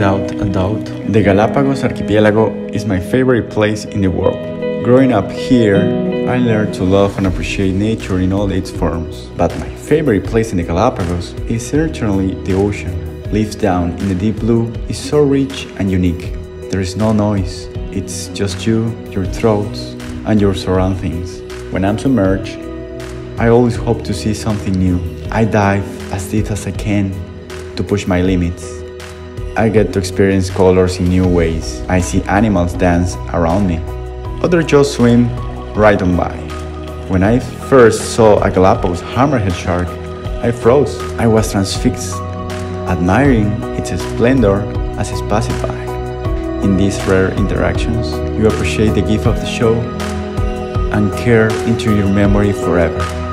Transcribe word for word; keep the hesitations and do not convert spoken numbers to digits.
without a doubt, the Galapagos Archipelago is my favorite place in the world. Growing up here, I learned to love and appreciate nature in all its forms. But my favorite place in the Galapagos is certainly the ocean. Lives down in the deep blue is so rich and unique. There is no noise, it's just you, your thoughts, and your surroundings. When I'm submerged, I always hope to see something new. I dive as deep as I can to push my limits. I get to experience colors in new ways. I see animals dance around me. Others just swim right on by. When I first saw a Galapagos hammerhead shark, I froze. I was transfixed, admiring its splendor as it passed by. In these rare interactions, you appreciate the gift of the show and care into your memory forever.